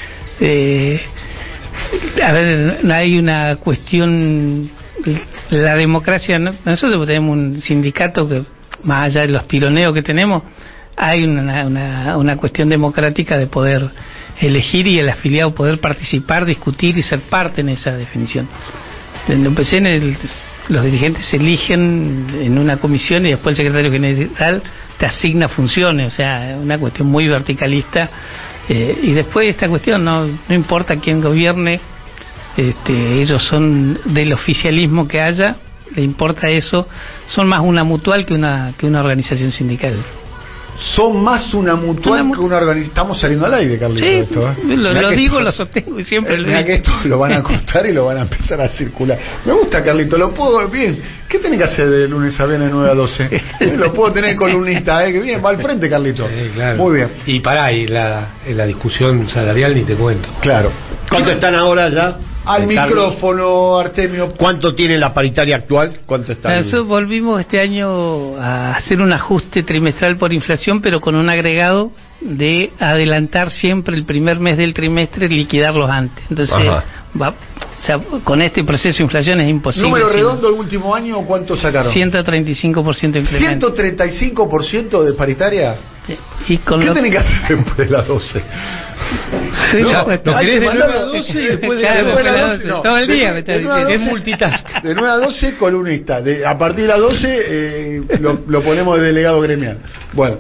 A ver, hay una cuestión. La democracia. Nosotros tenemos un sindicato que, más allá de los tironeos que tenemos, hay una cuestión democrática de poder elegir y el afiliado poder participar, discutir y ser parte en esa definición. En el UPCN los dirigentes se eligen en una comisión y después el secretario general te asigna funciones, o sea, una cuestión muy verticalista. Y después esta cuestión, no importa quién gobierne, ellos son del oficialismo que haya, le importa eso, son más una mutual que una organización sindical.
Son más una mutual que una organización. Estamos saliendo al aire, Carlito.
Sí,
esto,
lo digo, lo sostengo y siempre lo digo.
Que esto lo van a cortar y lo van a empezar a circular. Me gusta, Carlito, lo puedo bien. ¿Qué tenés que hacer de lunes a viernes 9 a 12? Lo puedo tener columnista, que bien, va al frente, Carlito.
Sí, claro.
Muy bien.
Y pará, y la discusión salarial ni te cuento.
Claro.
¿Cuánto están ahora ya?
Al micrófono, Artemio.
¿Cuánto tiene la paritaria actual? ¿Cuánto está?
Nosotros volvimos este año a hacer un ajuste trimestral por inflación, pero con un agregado de adelantar siempre el primer mes del trimestre y liquidarlos antes. Entonces, o sea, con este proceso de inflación es imposible.
¿Número redondo el último año cuánto sacaron?
135% de incremento.
¿135% de paritaria?
Y con
¿Qué
lo...
tenés que hacer después de las 12?
¿No querés de 9 a 12 y después de las 12?
No,
todo el día,
es multitask.
De 9 a 12, columnista. A partir de las 12 lo ponemos de delegado gremial. Bueno.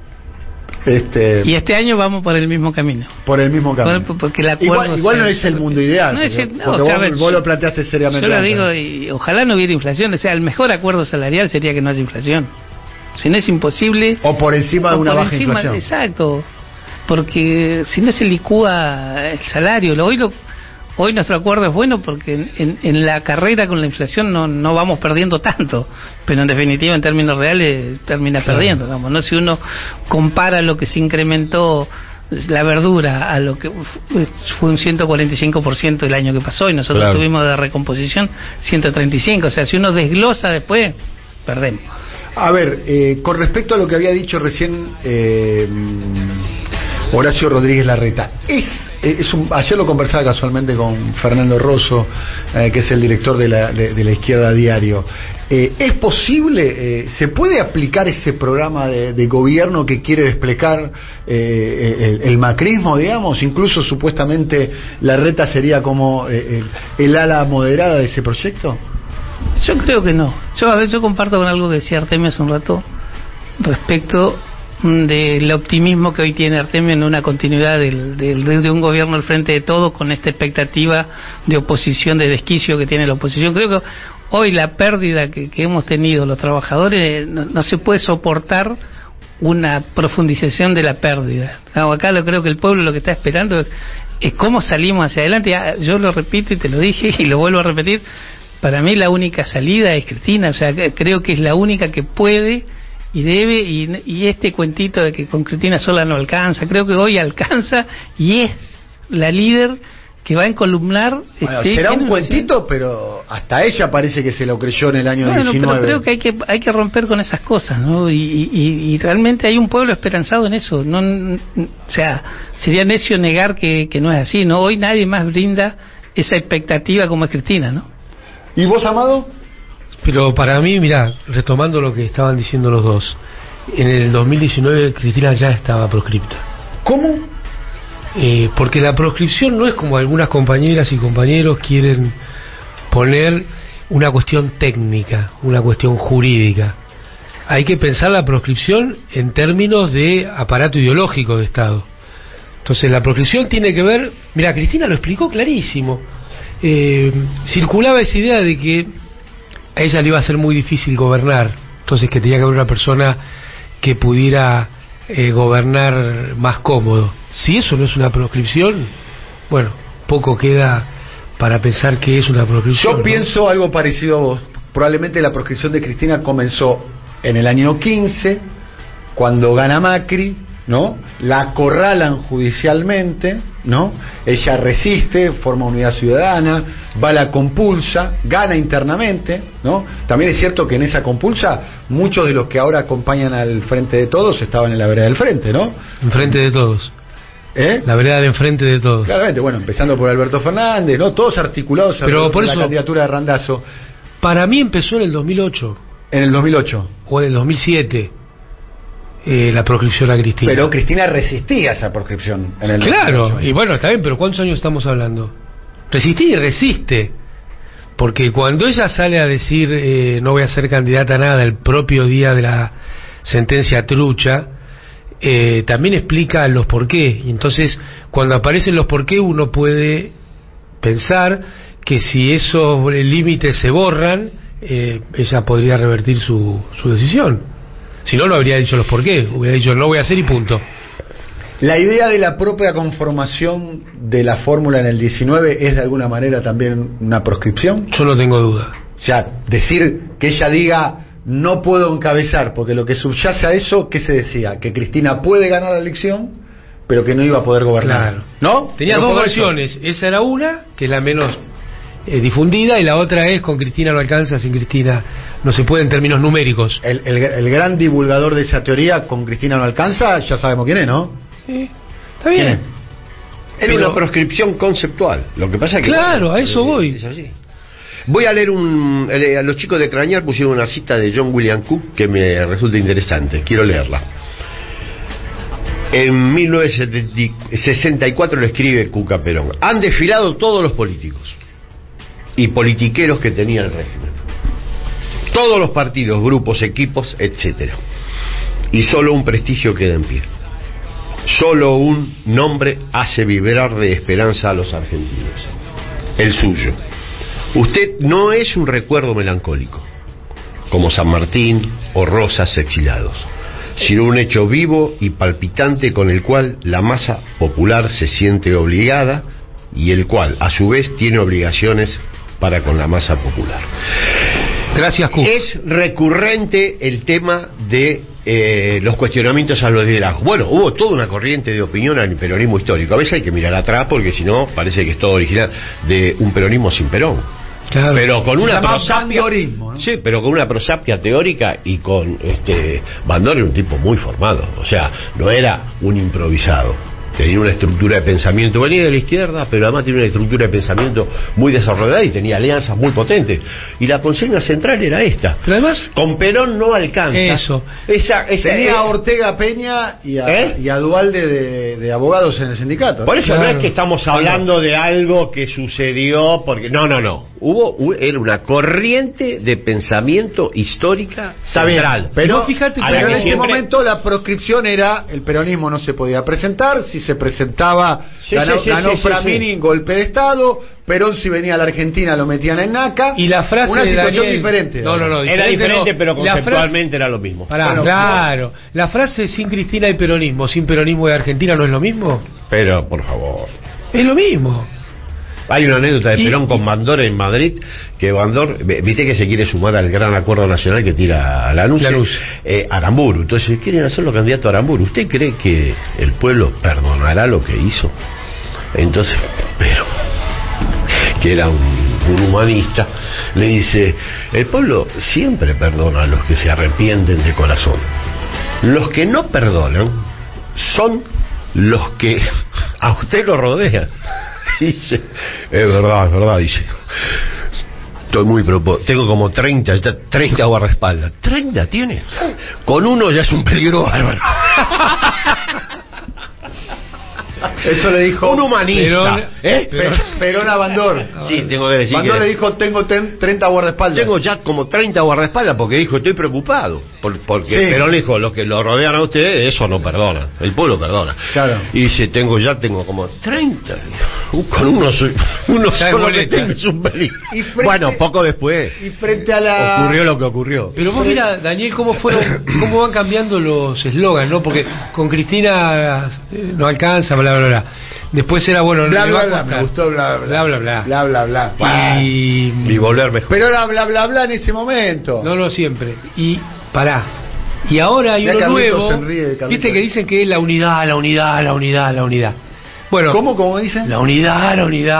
Y este año vamos por el mismo camino.
Por el mismo camino.
Porque el acuerdo
igual no es el mundo ideal. Vos lo planteaste seriamente.
Yo lo digo, y ojalá no hubiera inflación. O sea, el mejor acuerdo salarial sería que no haya inflación. Si no es imposible.
O por encima de una baja inflación.
Exacto. Porque si no se licúa el salario. Hoy nuestro acuerdo es bueno porque en la carrera con la inflación no vamos perdiendo tanto, pero en definitiva en términos reales termina perdiendo, digamos, ¿no? Si uno compara lo que se incrementó la verdura a lo que fue un 145% el año que pasó y nosotros tuvimos de recomposición 135%, o sea, si uno desglosa después, perdemos.
A ver, con respecto a lo que había dicho recién Horacio Rodríguez Larreta, ayer lo conversaba casualmente con Fernando Rosso, que es el director de la Izquierda Diario. ¿Es posible, se puede aplicar ese programa de gobierno que quiere desplegar el macrismo, digamos? Incluso supuestamente Larreta sería como el ala moderada de ese proyecto.
Yo creo que no. Yo comparto con algo que decía Artemio hace un rato respecto del optimismo que hoy tiene Artemio en una continuidad de un gobierno al frente de todo, con esta expectativa de oposición, de desquicio que tiene la oposición. Creo que hoy la pérdida que hemos tenido los trabajadores no se puede soportar una profundización de la pérdida. Acá creo que el pueblo lo que está esperando es cómo salimos hacia adelante. Yo lo repito y te lo dije y lo vuelvo a repetir, para mí la única salida es Cristina, o sea, creo que es la única que puede y debe, y este cuentito de que con Cristina sola no alcanza, creo que hoy alcanza y es la líder que va a encolumnar.
Bueno, será un cuentito, pero hasta ella parece que se lo creyó en el año 19.
Pero creo que hay que romper con esas cosas, ¿no? Y realmente hay un pueblo esperanzado en eso. O sea, sería necio negar que no es así, ¿no? Hoy nadie más brinda esa expectativa como es Cristina, ¿no?
¿Y vos, Amado?
Pero para mí, mirá, retomando lo que estaban diciendo los dos, en el 2019 Cristina ya estaba proscripta.
¿Cómo?
Porque la proscripción no es como algunas compañeras y compañeros quieren poner una cuestión técnica, una cuestión jurídica. Hay que pensar la proscripción en términos de aparato ideológico de Estado. Entonces la proscripción tiene que ver, mira, Cristina lo explicó clarísimo. Circulaba esa idea de que a ella le iba a ser muy difícil gobernar, entonces que tenía que haber una persona que pudiera gobernar más cómodo. Si eso no es una proscripción, bueno, poco queda para pensar que es una proscripción.
Yo pienso algo parecido a vos. Probablemente la proscripción de Cristina comenzó en el año 15, cuando gana Macri, ¿no? La acorralan judicialmente, ¿no? Ella resiste, forma Unidad Ciudadana, va a la compulsa, gana internamente, ¿no? También es cierto que en esa compulsa muchos de los que ahora acompañan al Frente de Todos estaban en la vereda del Frente, ¿no?
Enfrente de todos. La vereda de enfrente de todos.
Claramente, bueno, empezando por Alberto Fernández, ¿no? Todos articulados
por
la candidatura de Randazzo.
Para mí empezó en el 2008.
En el 2008.
O en el 2007. La proscripción a Cristina.
Pero Cristina resistía esa proscripción en el
2008. Claro,
2008.
y bueno, está bien, pero ¿cuántos años estamos hablando? Resistía y resiste. Porque cuando ella sale a decir no voy a ser candidata a nada el propio día de la sentencia trucha, también explica los por qué. Y entonces, cuando aparecen los por qué, uno puede pensar que si esos límites se borran, ella podría revertir su decisión. Si no, no habría dicho los por qué, hubiera dicho no voy a hacer y punto.
La idea de la propia conformación de la fórmula en el 19 es de alguna manera también una proscripción.
Yo no tengo duda.
O sea, decir que ella diga no puedo encabezar, porque lo que subyace a eso, ¿qué se decía? Que Cristina puede ganar la elección, pero que no iba a poder gobernar.
Claro.
¿No?
Tenía dos versiones. Esa era una, que es la menos difundida, y la otra es con Cristina no alcanza, sin Cristina no se puede en términos numéricos.
El gran divulgador de esa teoría, con Cristina no alcanza, ya sabemos quién es, ¿no?
Sí, está bien.
¿Quién es? Era una proscripción conceptual. Lo que pasa es que
claro, bueno, a eso voy.
Es así. Voy a leer a los chicos de Crañar pusieron una cita de John William Cook que me resulta interesante. Quiero leerla. En 1964 le escribe Cuca Perón: han desfilado todos los políticos y politiqueros que tenía el régimen, todos los partidos, grupos, equipos, etcétera, y solo un prestigio queda en pie. Solo un nombre hace vibrar de esperanza a los argentinos: el suyo. Usted no es un recuerdo melancólico, como San Martín o Rosas exiliados, sino un hecho vivo y palpitante con el cual la masa popular se siente obligada y el cual, a su vez, tiene obligaciones para con la masa popular.
Gracias, Cuca.
Es recurrente el tema de los cuestionamientos a los liderazgos. Bueno, hubo toda una corriente de opinión al peronismo histórico. A veces hay que mirar atrás porque si no parece que es todo original de un peronismo sin Perón.
Claro.
Pero con una
prosapia,
¿no? Sí, pero con una prosapia teórica y con Bandor era un tipo muy formado, o sea, no era un improvisado. Tenía una estructura de pensamiento, venía de la izquierda, pero además tenía una estructura de pensamiento muy desarrollada y tenía alianzas muy potentes. Y la consigna central era esta.
Pero además,
con Perón no alcanza.
Eso.
Tenía a Ortega Peña y a Dualde de abogados en el sindicato.
Por eso no es que estamos hablando de algo que sucedió, porque no. Era una corriente de pensamiento histórica central.
Pero
fíjate,
en ese momento la proscripción era: el peronismo no se podía presentar, si se presentaba ganó Framini, golpe de Estado. Perón, si venía a la Argentina, lo metían en NACA.
Y la frase
una
de
situación
Daniel,
diferente.
Era diferente, pero conceptualmente era lo mismo.
Claro. La frase: sin Cristina hay peronismo, sin peronismo de Argentina, ¿no es lo mismo?
Pero, por favor.
Es lo mismo.
Hay una anécdota de Perón con Bandor en Madrid, que Bandor, viste que se quiere sumar al gran acuerdo nacional que tira a Lanús. Aramburu. Entonces quieren hacerlo candidato a Aramburu. ¿Usted cree que el pueblo perdonará lo que hizo? Entonces, pero que era un humanista, le dice: el pueblo siempre perdona a los que se arrepienten de corazón. Los que no perdonan son los que a usted lo rodean. Dice: es verdad, dice. Estoy muy preocupado. Tengo como 30 guardaespaldas. ¿30 tienes? Con uno ya es un peligro bárbaro.
Eso le dijo
un humanista.
Perón a Bandor.
Sí, tengo que decir.
Bandor le dijo: tengo 30 guardaespaldas.
Tengo ya como 30 guardaespaldas, porque dijo: estoy preocupado. Porque Perón le dijo: los que lo rodean a usted, eso no perdona. El pueblo perdona.
Claro.
Y dice: tengo como 30. Con uno solo que tengo es un peligro. Bueno, poco después.
Y frente a la.
Ocurrió lo que ocurrió.
Pero vos mira, Daniel, cómo van cambiando los eslogans, ¿no? Porque con Cristina no alcanza, bla, bla, bla. Después era, bueno,
bla, bla, bla, me gustó bla, bla, bla, bla, bla, bla, bla, bla.
Y volver mejor.
Pero era bla, bla, bla en ese momento.
No, siempre. Y pará. Y ahora hay uno nuevo. Viste que dicen que es la unidad. Bueno,
¿Cómo dicen?
La unidad.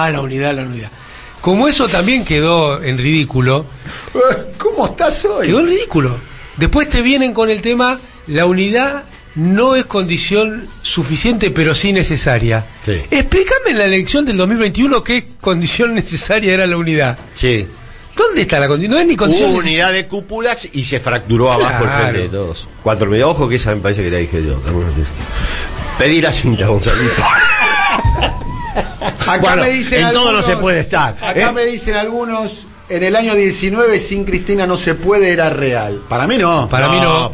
Como eso también quedó en ridículo.
¿Cómo estás hoy?
Quedó en ridículo. Después te vienen con el tema: la unidad no es condición suficiente, pero sí necesaria.
Sí.
Explícame en la elección del 2021 qué condición necesaria era la unidad.
Sí.
¿Dónde está la condición? No es ni condición.
Hubo unidad de cúpulas y se fracturó abajo el frente de todos. 4.000. Ojo que esa me parece que la dije yo. Pedir a cinta, Gonzalito.
Acá me dicen
en todo no se puede estar.
Acá me dicen algunos: en el año 19 sin Cristina no se puede, era real. Para mí no.
Para mí no.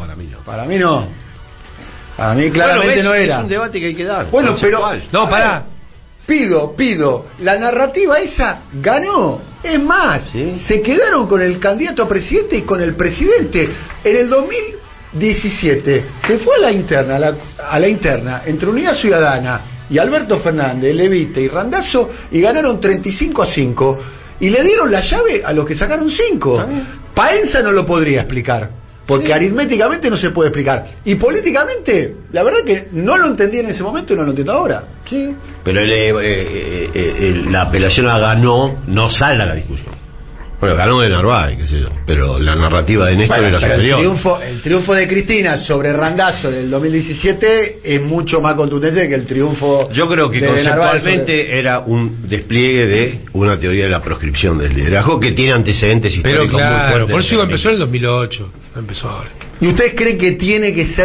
Para mí claramente no era.
Es un debate que hay que dar.
Bueno, pero
no, pará.
Pido. La narrativa esa ganó. Es más, se quedaron con el candidato a presidente y con el presidente. En el 2017 se fue a la interna entre Unidad Ciudadana y Alberto Fernández, Levita y Randazzo, y ganaron 35-5. Y le dieron la llave a los que sacaron 5. Paenza no lo podría explicar, porque aritméticamente no se puede explicar. Y políticamente, la verdad que no lo entendí en ese momento y no lo entiendo ahora.
Sí. Pero la apelación a ganó no sale a la discusión. Bueno, ganó de Narváez, qué sé yo, pero la narrativa de Néstor era superior.
El triunfo de Cristina sobre Randazzo en el 2017 es mucho más contundente que el triunfo.
Yo creo que conceptualmente era un despliegue de una teoría de la proscripción del liderazgo que tiene antecedentes históricos muy fuertes.
Por eso empezó en el 2008, empezó ahora.
¿Y ustedes creen que tiene que ser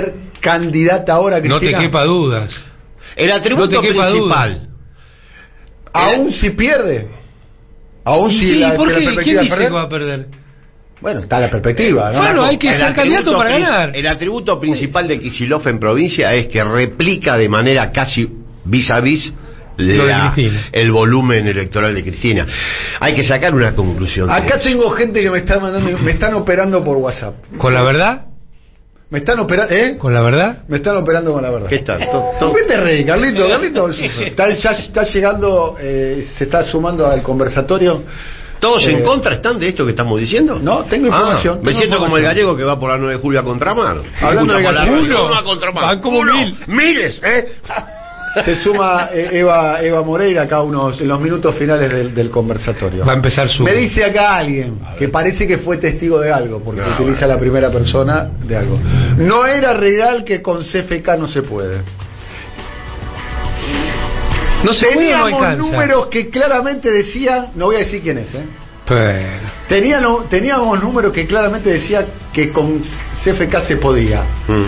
candidata ahora,
No
Cristina?
te quepa dudas.
El atributo
No te quepa
principal.
Aún si pierde. Aún
Y
si
sí,
la
¿por qué?
perspectiva
¿Quién
de
dice
perder.
que va a perder?
Bueno, está la perspectiva, ¿no?
Bueno, hay que
El
ser
atributo
candidato para ganar.
El atributo principal de Kicillof en provincia es que replica de manera casi vis a vis
Lo de Cristina.
el volumen electoral de Cristina. Hay que sacar una conclusión.
Acá tengo gente que me está mandando, me están operando por WhatsApp.
¿Con la verdad?
Me están operando,
¿Con la verdad?
Me están operando con la verdad.
¿Qué tal?
¿Por qué te reís, Carlito? Carlito está llegando, se está sumando al conversatorio.
¿Todos en contra están de esto que estamos diciendo?
No, tengo información.
Me siento como el gallego que va por la 9 de julio a contramano.
Hablando de gallego,
uno a contramano.
van como
Miles, ¿eh?
Se suma Eva Moreira acá en los minutos finales del conversatorio.
Va a empezar su...
Me dice acá alguien que parece que fue testigo de algo, porque utiliza la primera persona de algo. No era real que con CFK no se puede.
No se puede, no
Teníamos
alcanza.
números que claramente decían, no voy a decir quién es,
Pero...
teníamos números que claramente decían que con CFK se podía.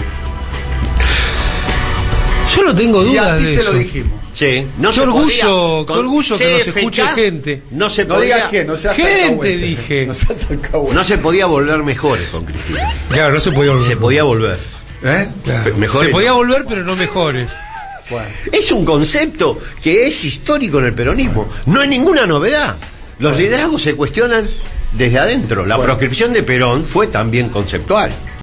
Yo no tengo
Y
dudas
así
de
se
eso.
lo dijimos.
Sí, no
Qué
se
orgullo,
podía,
qué
con
orgullo que nos
CFK,
escuche gente.
No se
No
podía,
digas quién, no seas
Gente,
alcahuete.
dije.
No seas alcahuete.
no se podía volver mejores con Cristina.
Claro, no se podía volver.
Se podía volver.
¿Eh?
Claro.
Mejores
Se podía
no.
volver, pero no mejores.
Bueno.
Es un concepto que es histórico en el peronismo. No hay ninguna novedad. Los liderazgos se cuestionan desde adentro. La proscripción de Perón fue también conceptual.